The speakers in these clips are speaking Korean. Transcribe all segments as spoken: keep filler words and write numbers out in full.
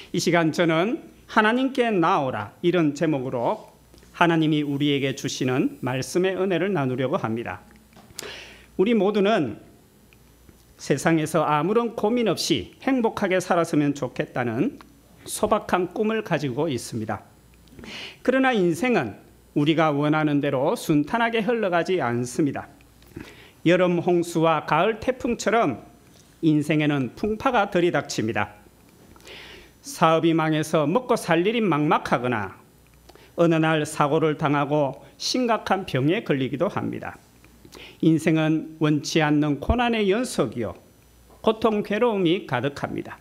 이 시간 저는 하나님께 나오라 이런 제목으로 하나님이 우리에게 주시는 말씀의 은혜를 나누려고 합니다. 우리 모두는 세상에서 아무런 고민 없이 행복하게 살았으면 좋겠다는 소박한 꿈을 가지고 있습니다. 그러나 인생은 우리가 원하는 대로 순탄하게 흘러가지 않습니다. 여름 홍수와 가을 태풍처럼 인생에는 풍파가 들이닥칩니다. 사업이 망해서 먹고 살 일이 막막하거나 어느 날 사고를 당하고 심각한 병에 걸리기도 합니다. 인생은 원치 않는 고난의 연속이요 고통 괴로움이 가득합니다.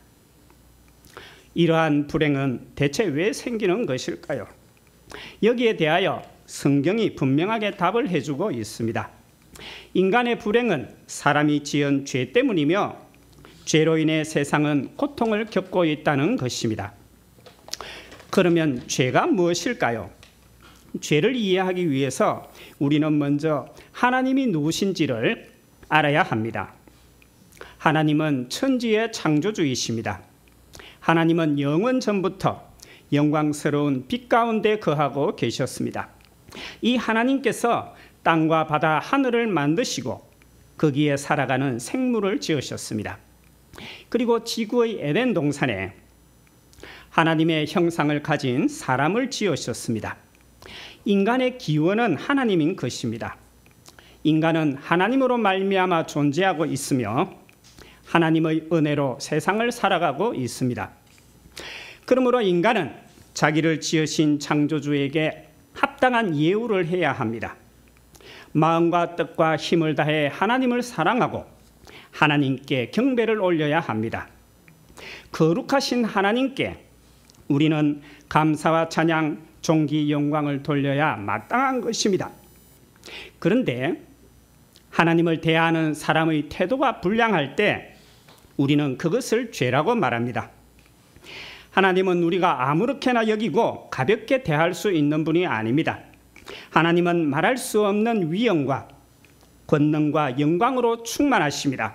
이러한 불행은 대체 왜 생기는 것일까요? 여기에 대하여 성경이 분명하게 답을 해주고 있습니다. 인간의 불행은 사람이 지은 죄 때문이며 죄로 인해 세상은 고통을 겪고 있다는 것입니다. 그러면 죄가 무엇일까요? 죄를 이해하기 위해서 우리는 먼저 하나님이 누구신지를 알아야 합니다. 하나님은 천지의 창조주이십니다. 하나님은 영원 전부터 영광스러운 빛 가운데 거하고 계셨습니다. 이 하나님께서 땅과 바다, 하늘을 만드시고 거기에 살아가는 생물을 지으셨습니다. 그리고 지구의 에덴 동산에 하나님의 형상을 가진 사람을 지으셨습니다. 인간의 기원은 하나님인 것입니다. 인간은 하나님으로 말미암아 존재하고 있으며 하나님의 은혜로 세상을 살아가고 있습니다. 그러므로 인간은 자기를 지으신 창조주에게 합당한 예우를 해야 합니다. 마음과 뜻과 힘을 다해 하나님을 사랑하고 하나님께 경배를 올려야 합니다. 거룩하신 하나님께 우리는 감사와 찬양, 존귀, 영광을 돌려야 마땅한 것입니다. 그런데 하나님을 대하는 사람의 태도가 불량할 때 우리는 그것을 죄라고 말합니다. 하나님은 우리가 아무렇게나 여기고 가볍게 대할 수 있는 분이 아닙니다. 하나님은 말할 수 없는 위엄과 권능과 영광으로 충만하십니다.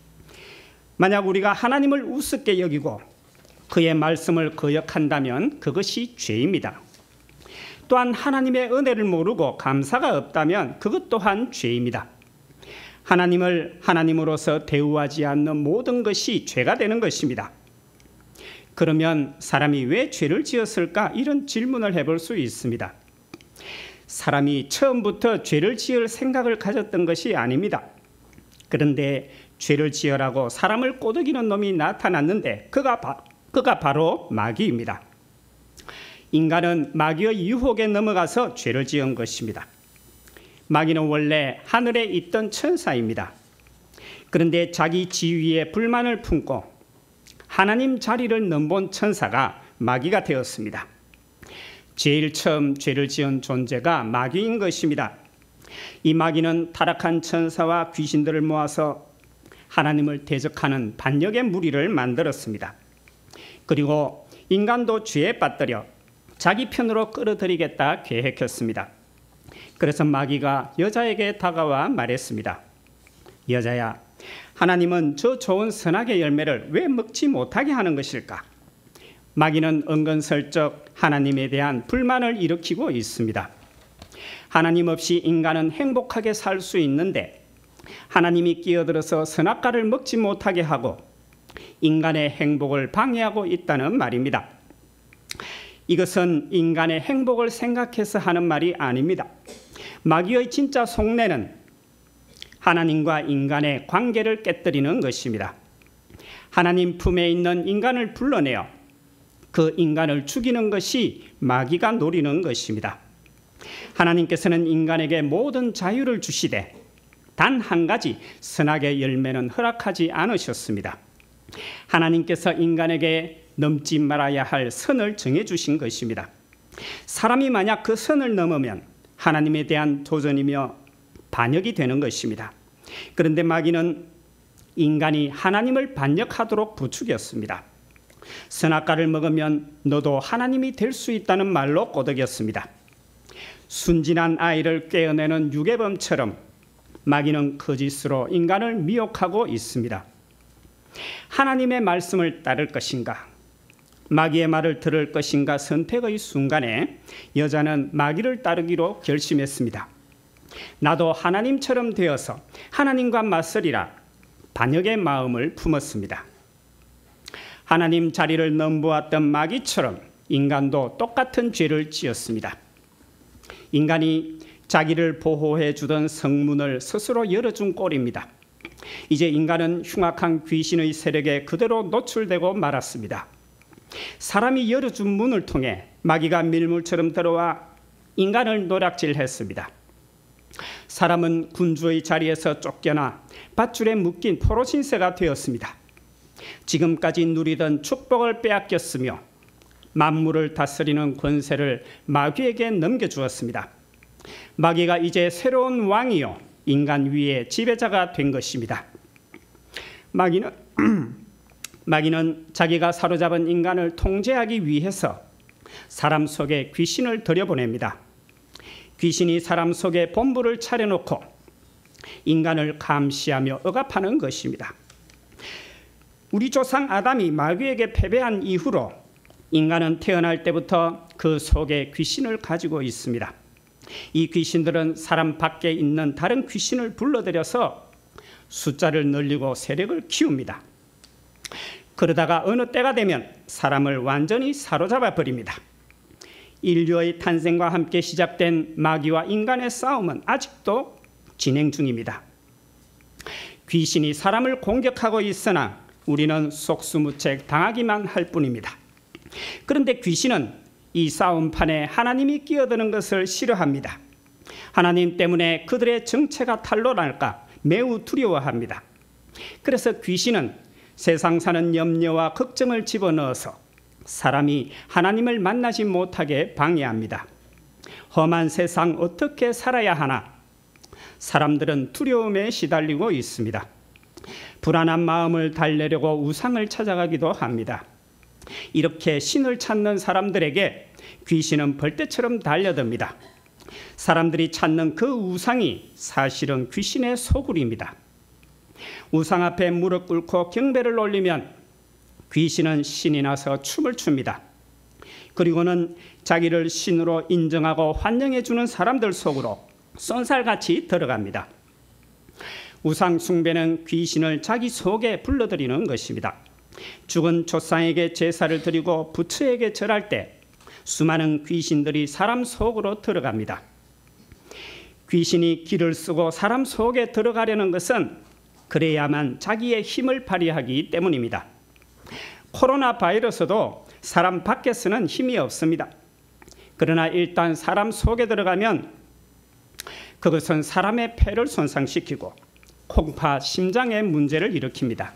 만약 우리가 하나님을 우습게 여기고 그의 말씀을 거역한다면 그것이 죄입니다. 또한 하나님의 은혜를 모르고 감사가 없다면 그것 또한 죄입니다. 하나님을 하나님으로서 대우하지 않는 모든 것이 죄가 되는 것입니다. 그러면 사람이 왜 죄를 지었을까? 이런 질문을 해볼 수 있습니다. 사람이 처음부터 죄를 지을 생각을 가졌던 것이 아닙니다. 그런데 죄를 지으라고 사람을 꼬드기는 놈이 나타났는데 그가, 바, 그가 바로 마귀입니다. 인간은 마귀의 유혹에 넘어가서 죄를 지은 것입니다. 마귀는 원래 하늘에 있던 천사입니다. 그런데 자기 지위에 불만을 품고 하나님 자리를 넘본 천사가 마귀가 되었습니다. 제일 처음 죄를 지은 존재가 마귀인 것입니다. 이 마귀는 타락한 천사와 귀신들을 모아서 하나님을 대적하는 반역의 무리를 만들었습니다. 그리고 인간도 죄에 빠뜨려 자기 편으로 끌어들이겠다 계획했습니다. 그래서 마귀가 여자에게 다가와 말했습니다. 여자야, 하나님은 저 좋은 선악의 열매를 왜 먹지 못하게 하는 것일까? 마귀는 은근슬쩍 하나님에 대한 불만을 일으키고 있습니다. 하나님 없이 인간은 행복하게 살 수 있는데 하나님이 끼어들어서 선악과를 먹지 못하게 하고 인간의 행복을 방해하고 있다는 말입니다. 이것은 인간의 행복을 생각해서 하는 말이 아닙니다. 마귀의 진짜 속내는 하나님과 인간의 관계를 깨뜨리는 것입니다. 하나님 품에 있는 인간을 불러내어 그 인간을 죽이는 것이 마귀가 노리는 것입니다. 하나님께서는 인간에게 모든 자유를 주시되 단 한 가지 선악의 열매는 허락하지 않으셨습니다. 하나님께서 인간에게 넘지 말아야 할 선을 정해주신 것입니다. 사람이 만약 그 선을 넘으면 하나님에 대한 도전이며 반역이 되는 것입니다. 그런데 마귀는 인간이 하나님을 반역하도록 부추겼습니다. 선악과를 먹으면 너도 하나님이 될 수 있다는 말로 꼬드겼습니다. 순진한 아이를 깨어내는 유괴범처럼 마귀는 거짓으로 인간을 미혹하고 있습니다. 하나님의 말씀을 따를 것인가? 마귀의 말을 들을 것인가 선택의 순간에 여자는 마귀를 따르기로 결심했습니다. 나도 하나님처럼 되어서 하나님과 맞서리라 반역의 마음을 품었습니다. 하나님 자리를 넘보았던 마귀처럼 인간도 똑같은 죄를 지었습니다. 인간이 자기를 보호해 주던 성문을 스스로 열어준 꼴입니다. 이제 인간은 흉악한 귀신의 세력에 그대로 노출되고 말았습니다. 사람이 열어준 문을 통해 마귀가 밀물처럼 들어와 인간을 노략질했습니다. 사람은 군주의 자리에서 쫓겨나 밧줄에 묶인 포로신세가 되었습니다. 지금까지 누리던 축복을 빼앗겼으며 만물을 다스리는 권세를 마귀에게 넘겨주었습니다. 마귀가 이제 새로운 왕이요 인간 위의 지배자가 된 것입니다. 마귀는 마귀는 자기가 사로잡은 인간을 통제하기 위해서 사람 속에 귀신을 들여보냅니다. 귀신이 사람 속에 본부를 차려놓고 인간을 감시하며 억압하는 것입니다. 우리 조상 아담이 마귀에게 패배한 이후로 인간은 태어날 때부터 그 속에 귀신을 가지고 있습니다. 이 귀신들은 사람 밖에 있는 다른 귀신을 불러들여서 숫자를 늘리고 세력을 키웁니다. 그러다가 어느 때가 되면 사람을 완전히 사로잡아 버립니다. 인류의 탄생과 함께 시작된 마귀와 인간의 싸움은 아직도 진행 중입니다. 귀신이 사람을 공격하고 있으나 우리는 속수무책 당하기만 할 뿐입니다. 그런데 귀신은 이 싸움판에 하나님이 끼어드는 것을 싫어합니다. 하나님 때문에 그들의 정체가 탄로날까 매우 두려워합니다. 그래서 귀신은 세상 사는 염려와 걱정을 집어넣어서 사람이 하나님을 만나지 못하게 방해합니다. 험한 세상 어떻게 살아야 하나? 사람들은 두려움에 시달리고 있습니다. 불안한 마음을 달래려고 우상을 찾아가기도 합니다. 이렇게 신을 찾는 사람들에게 귀신은 벌떼처럼 달려듭니다. 사람들이 찾는 그 우상이 사실은 귀신의 소굴입니다. 우상 앞에 무릎 꿇고 경배를 올리면 귀신은 신이 나서 춤을 춥니다. 그리고는 자기를 신으로 인정하고 환영해 주는 사람들 속으로 쏜살같이 들어갑니다. 우상 숭배는 귀신을 자기 속에 불러들이는 것입니다. 죽은 조상에게 제사를 드리고 부처에게 절할 때 수많은 귀신들이 사람 속으로 들어갑니다. 귀신이 길을 쓰고 사람 속에 들어가려는 것은 그래야만 자기의 힘을 발휘하기 때문입니다. 코로나 바이러스도 사람 밖에서는 힘이 없습니다. 그러나 일단 사람 속에 들어가면 그것은 사람의 폐를 손상시키고 콩파 심장에 문제를 일으킵니다.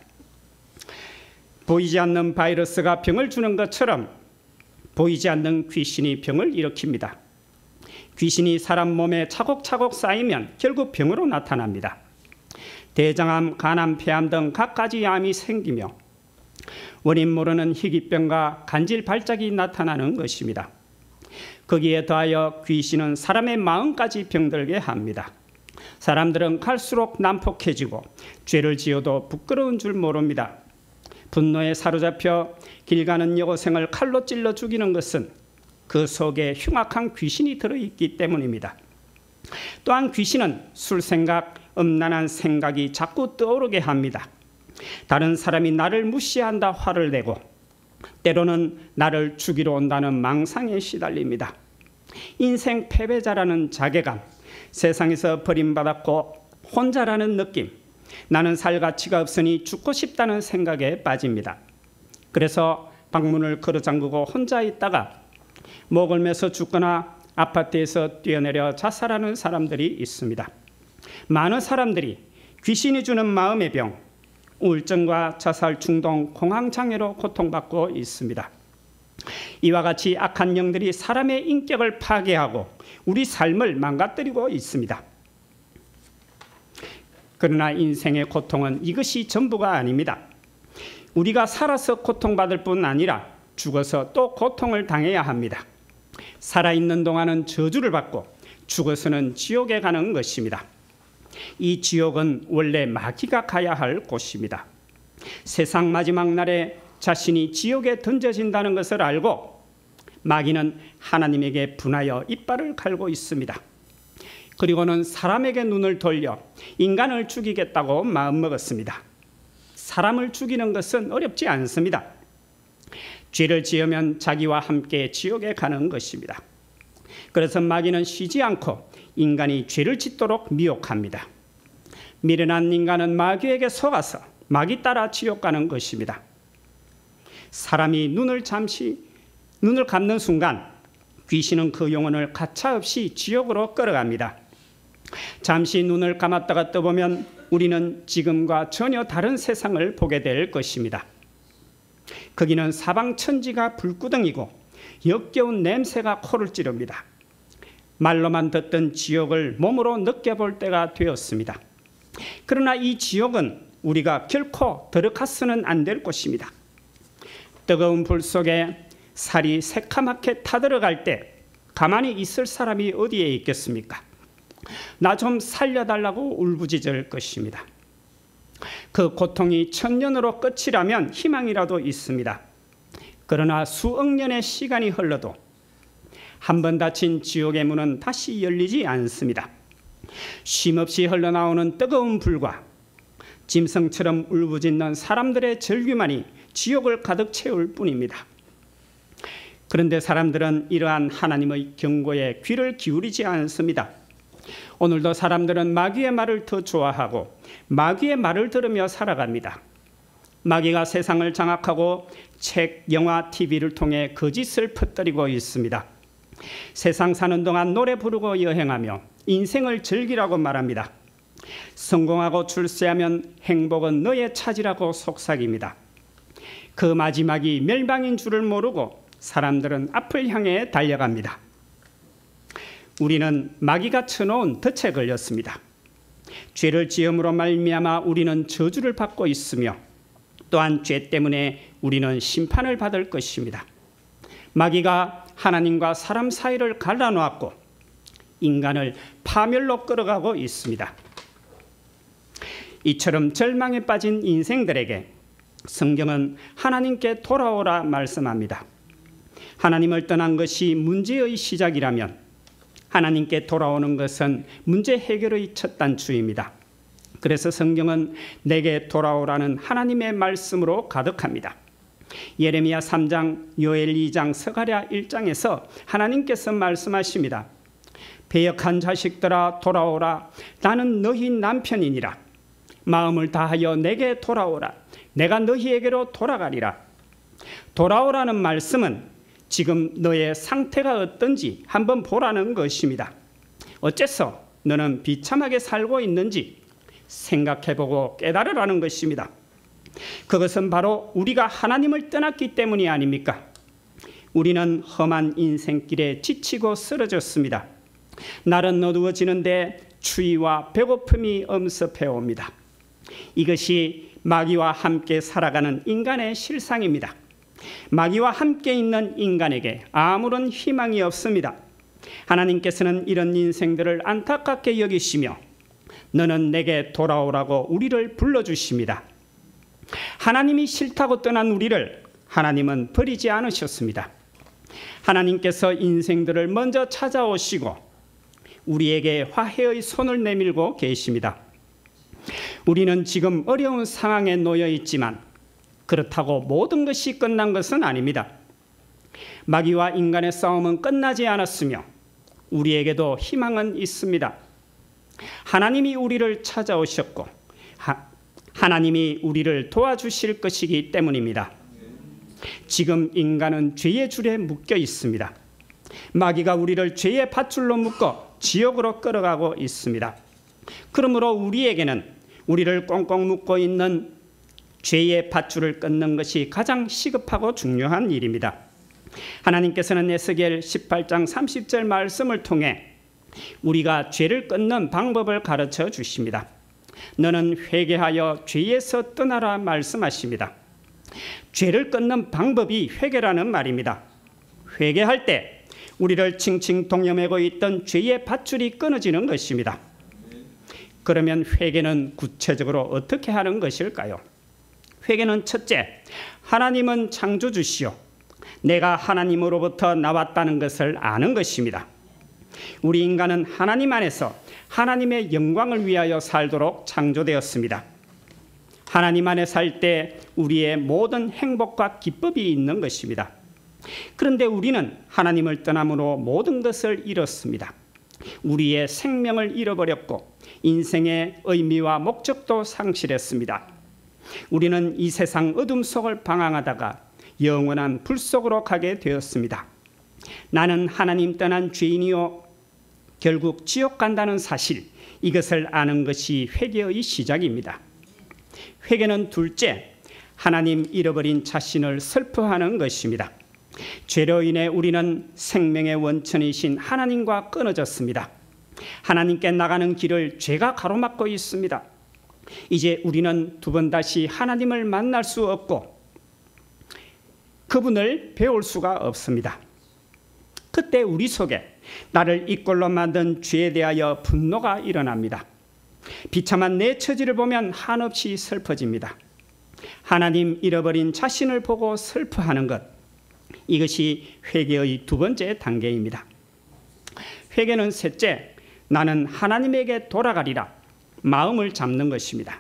보이지 않는 바이러스가 병을 주는 것처럼 보이지 않는 귀신이 병을 일으킵니다. 귀신이 사람 몸에 차곡차곡 쌓이면 결국 병으로 나타납니다. 대장암, 간암, 폐암 등 갖가지 암이 생기며 원인 모르는 희귀병과 간질 발작이 나타나는 것입니다. 거기에 더하여 귀신은 사람의 마음까지 병들게 합니다. 사람들은 갈수록 난폭해지고 죄를 지어도 부끄러운 줄 모릅니다. 분노에 사로잡혀 길 가는 여고생을 칼로 찔러 죽이는 것은 그 속에 흉악한 귀신이 들어있기 때문입니다. 또한 귀신은 술 생각, 음란한 생각이 자꾸 떠오르게 합니다. 다른 사람이 나를 무시한다 화를 내고 때로는 나를 죽이러 온다는 망상에 시달립니다. 인생 패배자라는 자괴감, 세상에서 버림받았고 혼자라는 느낌, 나는 살 가치가 없으니 죽고 싶다는 생각에 빠집니다. 그래서 방문을 걸어잠그고 혼자 있다가 목을 매서 죽거나 아파트에서 뛰어내려 자살하는 사람들이 있습니다. 많은 사람들이 귀신이 주는 마음의 병, 우울증과 자살 충동, 공황장애로 고통받고 있습니다. 이와 같이 악한 영들이 사람의 인격을 파괴하고 우리 삶을 망가뜨리고 있습니다. 그러나 인생의 고통은 이것이 전부가 아닙니다. 우리가 살아서 고통받을 뿐 아니라 죽어서 또 고통을 당해야 합니다. 살아있는 동안은 저주를 받고 죽어서는 지옥에 가는 것입니다. 이 지옥은 원래 마귀가 가야 할 곳입니다. 세상 마지막 날에 자신이 지옥에 던져진다는 것을 알고 마귀는 하나님에게 분하여 이빨을 갈고 있습니다. 그리고는 사람에게 눈을 돌려 인간을 죽이겠다고 마음먹었습니다. 사람을 죽이는 것은 어렵지 않습니다. 죄를 지으면 자기와 함께 지옥에 가는 것입니다. 그래서 마귀는 쉬지 않고 인간이 죄를 짓도록 미혹합니다. 미련한 인간은 마귀에게 속아서 마귀 따라 지옥 가는 것입니다. 사람이 눈을 잠시 눈을 감는 순간 귀신은 그 영혼을 가차없이 지옥으로 끌어갑니다. 잠시 눈을 감았다가 떠보면 우리는 지금과 전혀 다른 세상을 보게 될 것입니다. 거기는 사방천지가 불구덩이고 역겨운 냄새가 코를 찌릅니다. 말로만 듣던 지옥을 몸으로 느껴볼 때가 되었습니다. 그러나 이 지옥은 우리가 결코 들어가서는 안 될 곳입니다. 뜨거운 불 속에 살이 새카맣게 타들어갈 때 가만히 있을 사람이 어디에 있겠습니까? 나 좀 살려달라고 울부짖을 것입니다. 그 고통이 천년으로 끝이라면 희망이라도 있습니다. 그러나 수억 년의 시간이 흘러도 한 번 닫힌 지옥의 문은 다시 열리지 않습니다. 쉼없이 흘러나오는 뜨거운 불과 짐승처럼 울부짖는 사람들의 절규만이 지옥을 가득 채울 뿐입니다. 그런데 사람들은 이러한 하나님의 경고에 귀를 기울이지 않습니다. 오늘도 사람들은 마귀의 말을 더 좋아하고 마귀의 말을 들으며 살아갑니다. 마귀가 세상을 장악하고 책, 영화, 티비를 통해 거짓을 퍼뜨리고 있습니다. 세상 사는 동안 노래 부르고 여행하며 인생을 즐기라고 말합니다. 성공하고 출세하면 행복은 너의 차지라고 속삭입니다. 그 마지막이 멸망인 줄을 모르고 사람들은 앞을 향해 달려갑니다. 우리는 마귀가 쳐놓은 덫에 걸렸습니다. 죄를 지음으로 말미암아 우리는 저주를 받고 있으며 또한 죄 때문에 우리는 심판을 받을 것입니다. 마귀가 하나님과 사람 사이를 갈라놓았고 인간을 파멸로 끌어가고 있습니다. 이처럼 절망에 빠진 인생들에게 성경은 하나님께 돌아오라 말씀합니다. 하나님을 떠난 것이 문제의 시작이라면 하나님께 돌아오는 것은 문제 해결의 첫 단추입니다. 그래서 성경은 내게 돌아오라는 하나님의 말씀으로 가득합니다. 예레미야 삼 장, 요엘 이 장, 스가랴 일 장에서 하나님께서 말씀하십니다. 배역한 자식들아 돌아오라. 나는 너희 남편이니라. 마음을 다하여 내게 돌아오라. 내가 너희에게로 돌아가리라. 돌아오라는 말씀은 지금 너의 상태가 어떤지 한번 보라는 것입니다. 어째서 너는 비참하게 살고 있는지 생각해보고 깨달으라는 것입니다. 그것은 바로 우리가 하나님을 떠났기 때문이 아닙니까? 우리는 험한 인생길에 지치고 쓰러졌습니다. 날은 어두워지는데 추위와 배고픔이 엄습해옵니다. 이것이 마귀와 함께 살아가는 인간의 실상입니다. 마귀와 함께 있는 인간에게 아무런 희망이 없습니다. 하나님께서는 이런 인생들을 안타깝게 여기시며 너는 내게 돌아오라고 우리를 불러주십니다. 하나님이 싫다고 떠난 우리를 하나님은 버리지 않으셨습니다. 하나님께서 인생들을 먼저 찾아오시고 우리에게 화해의 손을 내밀고 계십니다. 우리는 지금 어려운 상황에 놓여 있지만 그렇다고 모든 것이 끝난 것은 아닙니다. 마귀와 인간의 싸움은 끝나지 않았으며 우리에게도 희망은 있습니다. 하나님이 우리를 찾아오셨고 하, 하나님이 우리를 도와주실 것이기 때문입니다. 지금 인간은 죄의 줄에 묶여 있습니다. 마귀가 우리를 죄의 밧줄로 묶어 지옥으로 끌어가고 있습니다. 그러므로 우리에게는 우리를 꽁꽁 묶고 있는 죄의 밧줄을 끊는 것이 가장 시급하고 중요한 일입니다. 하나님께서는 에스겔 십팔 장 삼십 절 말씀을 통해 우리가 죄를 끊는 방법을 가르쳐 주십니다. 너는 회개하여 죄에서 떠나라 말씀하십니다. 죄를 끊는 방법이 회개라는 말입니다. 회개할 때 우리를 칭칭 동여매고 있던 죄의 밧줄이 끊어지는 것입니다. 그러면 회개는 구체적으로 어떻게 하는 것일까요? 회개는 첫째, 하나님은 창조주시오. 내가 하나님으로부터 나왔다는 것을 아는 것입니다. 우리 인간은 하나님 안에서 하나님의 영광을 위하여 살도록 창조되었습니다. 하나님 안에 살 때 우리의 모든 행복과 기쁨이 있는 것입니다. 그런데 우리는 하나님을 떠남으로 모든 것을 잃었습니다. 우리의 생명을 잃어버렸고 인생의 의미와 목적도 상실했습니다. 우리는 이 세상 어둠 속을 방황하다가 영원한 불 속으로 가게 되었습니다. 나는 하나님 떠난 죄인이요 결국 지옥 간다는 사실, 이것을 아는 것이 회개의 시작입니다. 회개는 둘째, 하나님 잃어버린 자신을 슬퍼하는 것입니다. 죄로 인해 우리는 생명의 원천이신 하나님과 끊어졌습니다. 하나님께 나가는 길을 죄가 가로막고 있습니다. 이제 우리는 두 번 다시 하나님을 만날 수 없고 그분을 배울 수가 없습니다. 그때 우리 속에 나를 이꼴로 만든 죄에 대하여 분노가 일어납니다. 비참한 내 처지를 보면 한없이 슬퍼집니다. 하나님 잃어버린 자신을 보고 슬퍼하는 것, 이것이 회개의 두 번째 단계입니다. 회개는 셋째, 나는 하나님에게 돌아가리라 마음을 잡는 것입니다.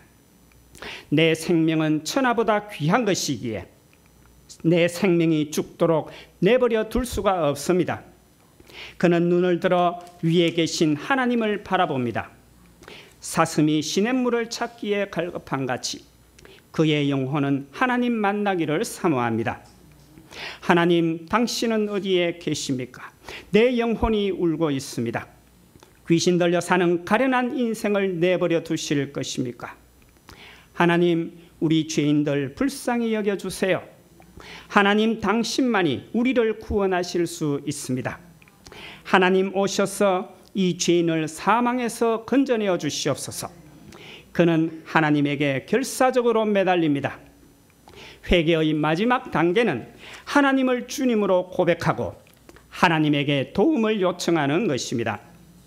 내 생명은 천하보다 귀한 것이기에 내 생명이 죽도록 내버려 둘 수가 없습니다. 그는 눈을 들어 위에 계신 하나님을 바라봅니다. 사슴이 시냇물을 찾기에 갈급한 같이 그의 영혼은 하나님 만나기를 사모합니다. 하나님, 당신은 어디에 계십니까? 내 영혼이 울고 있습니다. 귀신 들려 사는 가련한 인생을 내버려 두실 것입니까? 하나님, 우리 죄인들 불쌍히 여겨주세요. 하나님, 당신만이 우리를 구원하실 수 있습니다. 하나님 오셔서 이 죄인을 사망에서 건져내어 주시옵소서. 그는 하나님에게 결사적으로 매달립니다. 회개의 마지막 단계는 하나님을 주님으로 고백하고 하나님에게 도움을 요청하는 것입니다.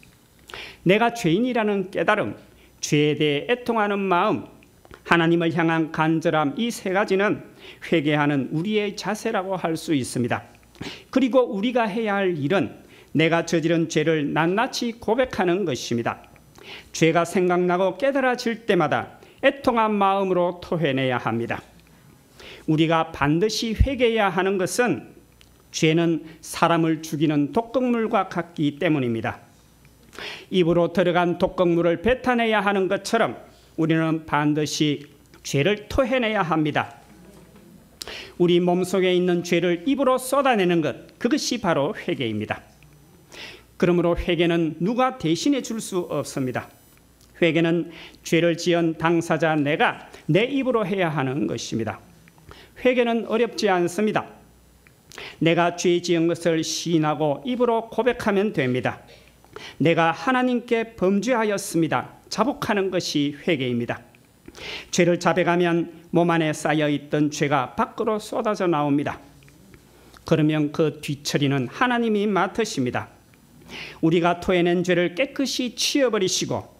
내가 죄인이라는 깨달음, 죄에 대해 애통하는 마음, 하나님을 향한 간절함, 이 세 가지는 회개하는 우리의 자세라고 할 수 있습니다. 그리고 우리가 해야 할 일은 내가 저지른 죄를 낱낱이 고백하는 것입니다. 죄가 생각나고 깨달아질 때마다 애통한 마음으로 토해내야 합니다. 우리가 반드시 회개해야 하는 것은 죄는 사람을 죽이는 독극물과 같기 때문입니다. 입으로 들어간 독극물을 뱉어내야 하는 것처럼 우리는 반드시 죄를 토해내야 합니다. 우리 몸속에 있는 죄를 입으로 쏟아내는 것, 그것이 바로 회개입니다. 그러므로 회개는 누가 대신해 줄 수 없습니다. 회개는 죄를 지은 당사자 내가 내 입으로 해야 하는 것입니다. 회개는 어렵지 않습니다. 내가 죄 지은 것을 시인하고 입으로 고백하면 됩니다. 내가 하나님께 범죄하였습니다. 자복하는 것이 회개입니다. 죄를 자백하면 몸 안에 쌓여있던 죄가 밖으로 쏟아져 나옵니다. 그러면 그 뒤처리는 하나님이 맡으십니다. 우리가 토해낸 죄를 깨끗이 치워버리시고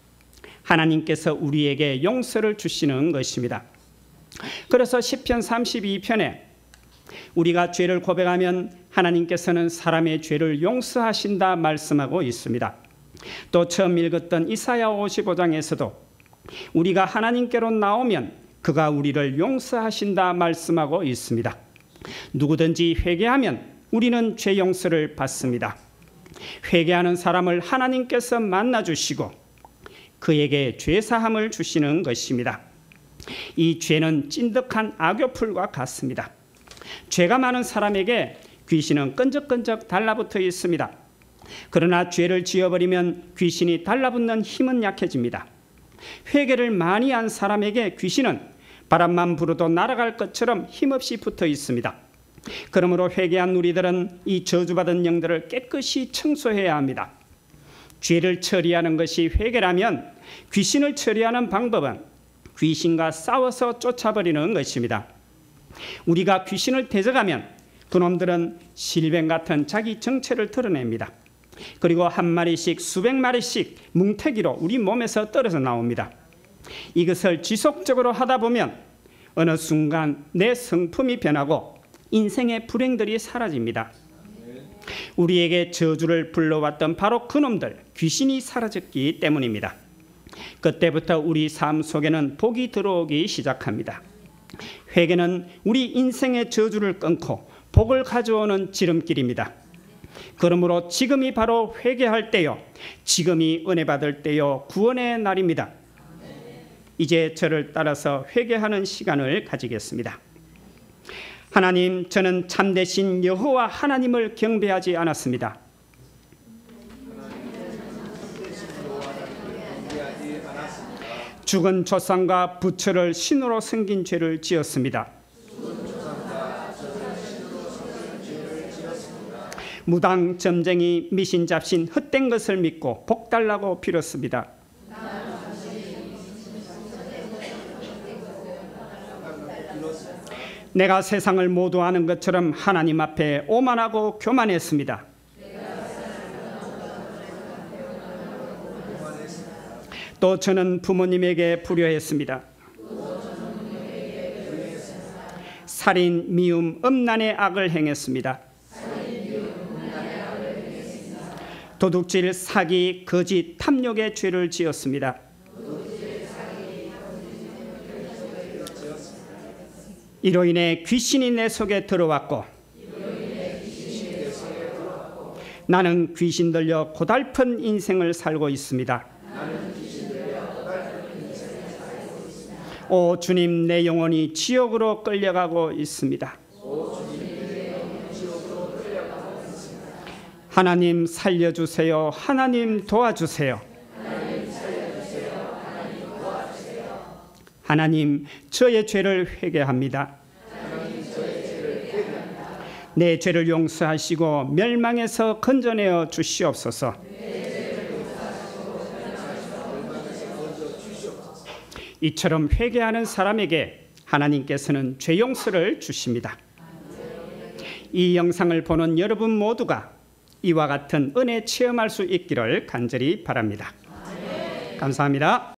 하나님께서 우리에게 용서를 주시는 것입니다. 그래서 시편 삼십이 편에 우리가 죄를 고백하면 하나님께서는 사람의 죄를 용서하신다 말씀하고 있습니다. 또 처음 읽었던 이사야 오십오 장에서도 우리가 하나님께로 나오면 그가 우리를 용서하신다 말씀하고 있습니다. 누구든지 회개하면 우리는 죄 용서를 받습니다. 회개하는 사람을 하나님께서 만나주시고 그에게 죄사함을 주시는 것입니다. 이 죄는 찐득한 악교풀과 같습니다. 죄가 많은 사람에게 귀신은 끈적끈적 달라붙어 있습니다. 그러나 죄를 지어버리면 귀신이 달라붙는 힘은 약해집니다. 회개를 많이 한 사람에게 귀신은 바람만 불어도 날아갈 것처럼 힘없이 붙어 있습니다. 그러므로 회개한 우리들은 이 저주받은 영들을 깨끗이 청소해야 합니다. 죄를 처리하는 것이 회개라면 귀신을 처리하는 방법은 귀신과 싸워서 쫓아버리는 것입니다. 우리가 귀신을 대적하면 그놈들은 실뱀 같은 자기 정체를 드러냅니다. 그리고 한 마리씩 수백 마리씩 뭉태기로 우리 몸에서 떨어져 나옵니다. 이것을 지속적으로 하다 보면 어느 순간 내 성품이 변하고 인생의 불행들이 사라집니다. 우리에게 저주를 불러왔던 바로 그놈들, 귀신이 사라졌기 때문입니다. 그때부터 우리 삶 속에는 복이 들어오기 시작합니다. 회개는 우리 인생의 저주를 끊고 복을 가져오는 지름길입니다. 그러므로 지금이 바로 회개할 때요, 지금이 은혜 받을 때요, 구원의 날입니다. 이제 저를 따라서 회개하는 시간을 가지겠습니다. 하나님, 저는 참되신 여호와 하나님을 경배하지 않았습니다. 죽은 조상과 부처를 신으로 섬긴 죄를 지었습니다. 무당, 점쟁이, 미신 잡신, 헛된 것을 믿고 복 달라고 빌었습니다. 내가 세상을 모두 아는 것처럼 하나님 앞에 오만하고 교만했습니다. 또 저는 부모님에게 불효했습니다. 살인, 미움, 음란의 악을 행했습니다. 도둑질, 사기, 거짓, 탐욕의 죄를 지었습니다. 이로 인해 귀신이 내 속에 들어왔고 나는 귀신 들려 고달픈 인생을 살고 있습니다. 오 주님, 내 영혼이 지옥으로 끌려가고 있습니다. 하나님 살려주세요. 하나님 도와주세요. 하나님, 저의 죄를 회개합니다. 내 죄를 용서하시고 멸망에서 건져내어 주시옵소서. 이처럼 회개하는 사람에게 하나님께서는 죄 용서를 주십니다. 이 영상을 보는 여러분 모두가 이와 같은 은혜 체험할 수 있기를 간절히 바랍니다. 감사합니다.